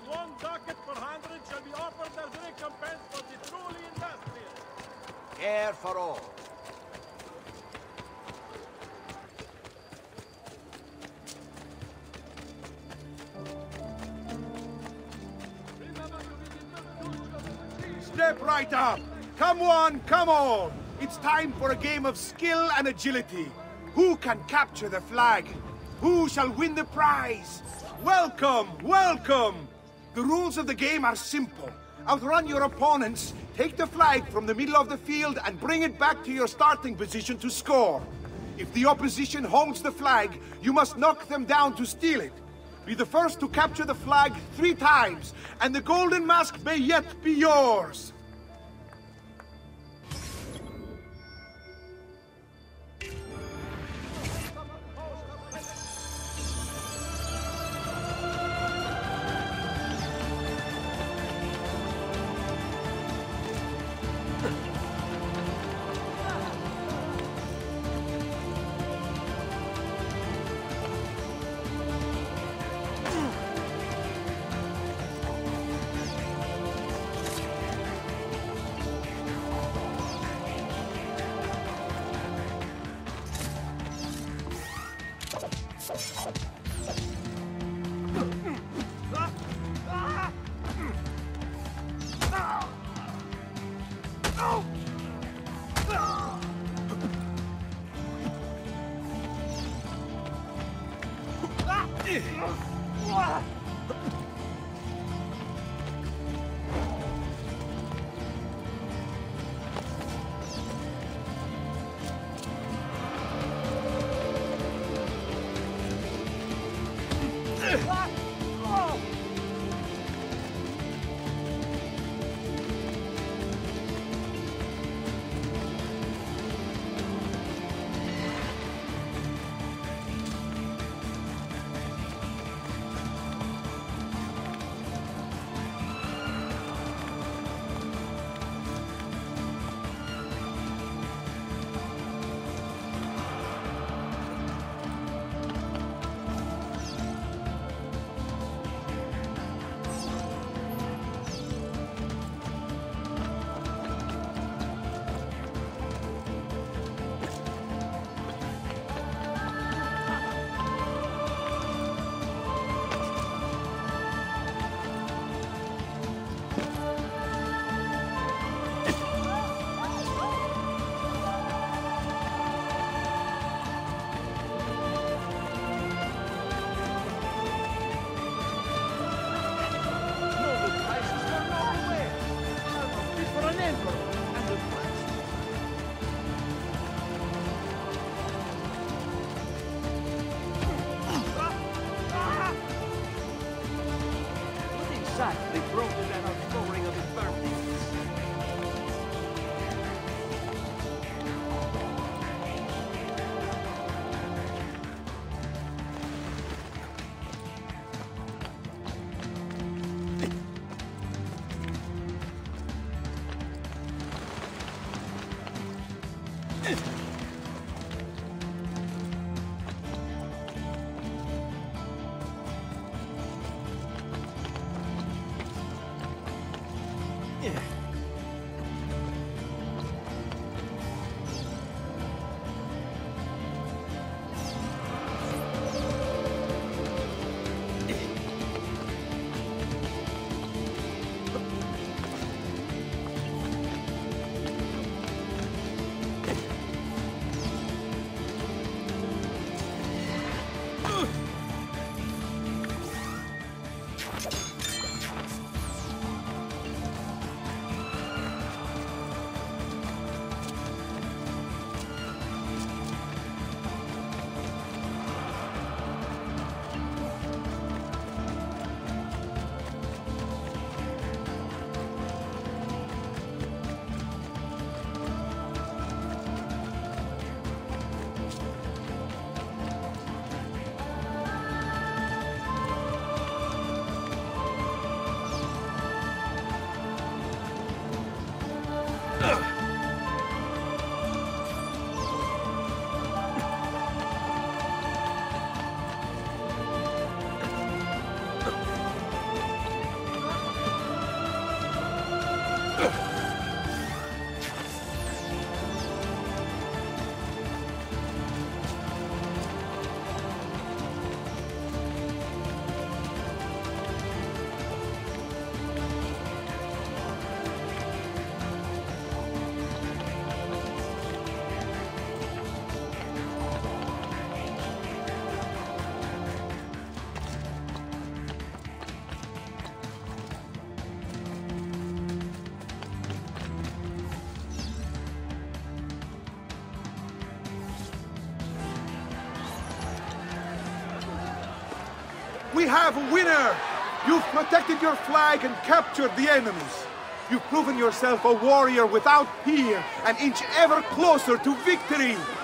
One ducat per 100 shall be offered as recompense for the truly industrious. Care for all. Step right up! Come one, come all! It's time for a game of skill and agility. Who can capture the flag? Who shall win the prize? Welcome, welcome! The rules of the game are simple. Outrun your opponents, take the flag from the middle of the field and bring it back to your starting position to score. If the opposition holds the flag, you must knock them down to steal it. Be the first to capture the flag 3 times, and the golden mask may yet be yours! We have a winner! You've protected your flag and captured the enemies. You've proven yourself a warrior without peer, an inch ever closer to victory.